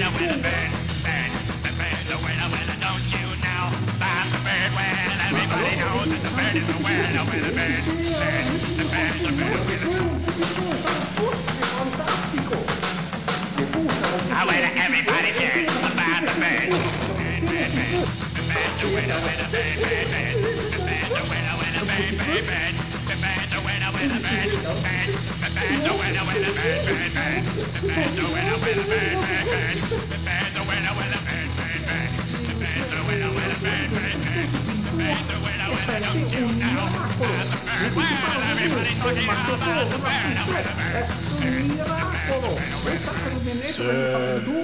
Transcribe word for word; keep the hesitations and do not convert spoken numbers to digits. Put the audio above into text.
winner, winner, bird, bird, the bird's a winner, winner, don't you know that the bird wins? Everybody knows that the bird is a winner, winner, bird, bird, the bird's a winner, winner. I winner, everybody's heard about the bird. Bird, bird, bird, the bird's a winner, winner, bird, bird, bird, the bird's a winner, winner, bird, bird, bird, the bird's a winner, winner, bird, bird, the bird's a winner, winner, bird, bird, bird, the bird's a winner, winner, bird, bird, bird, the bird's a winner, winner, bird, bird, bird, the bird's a winner, winner, bird, bird, bird, the bird's a winner, winner, don't you know about the bird? Well, everybody's talking about the bird, the winner, bird, bird, the bird's a winner, winner. Se